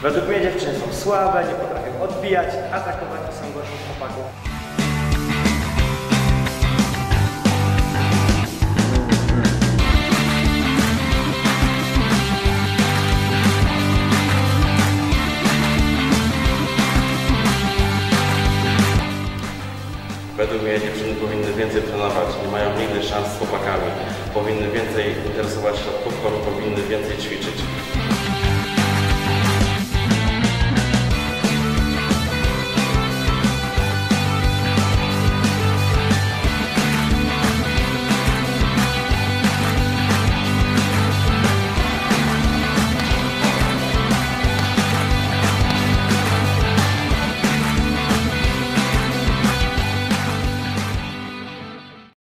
Według mnie dziewczyny są słabe, nie potrafią odbijać, atakować i są gorszą chłopaków. Według mnie dziewczyny powinny więcej trenować, nie mają nigdy szans z chłopakami. Powinny więcej interesować się siatkówką i powinny więcej ćwiczyć.